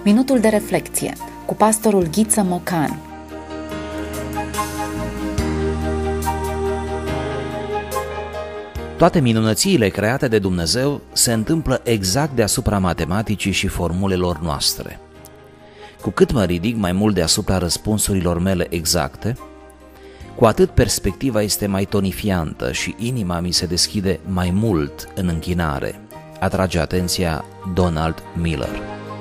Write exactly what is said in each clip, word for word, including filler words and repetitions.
Minutul de reflecție cu pastorul Ghiță Mocan. Toate minunățiile create de Dumnezeu se întâmplă exact deasupra matematicii și formulelor noastre. Cu cât mă ridic mai mult deasupra răspunsurilor mele exacte, cu atât perspectiva este mai tonifiantă și inima mi se deschide mai mult în închinare, atrage atenția Donald Miller.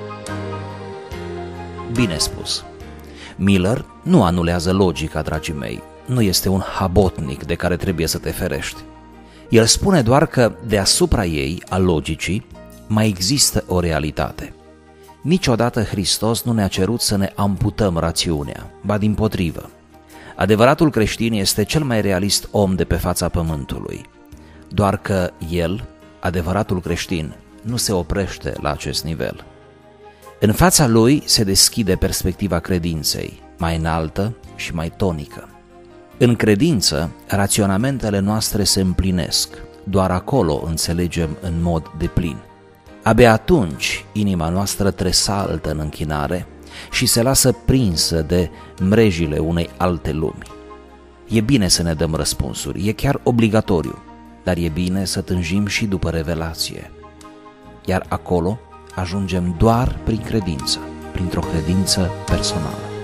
Bine spus. Miller nu anulează logica, dragii mei, nu este un habotnic de care trebuie să te ferești. El spune doar că deasupra ei, a logicii, mai există o realitate. Niciodată Hristos nu ne-a cerut să ne amputăm rațiunea, ba dimpotrivă. Adevăratul creștin este cel mai realist om de pe fața pământului, doar că el, adevăratul creștin, nu se oprește la acest nivel. În fața lui se deschide perspectiva credinței, mai înaltă și mai tonică. În credință, raționamentele noastre se împlinesc, doar acolo înțelegem în mod deplin. Abia atunci inima noastră tresaltă în închinare și se lasă prinsă de mrejile unei alte lumi. E bine să ne dăm răspunsuri, e chiar obligatoriu, dar e bine să tânjim și după revelație. Iar acolo ajungem doar prin credință, printr-o credință personală.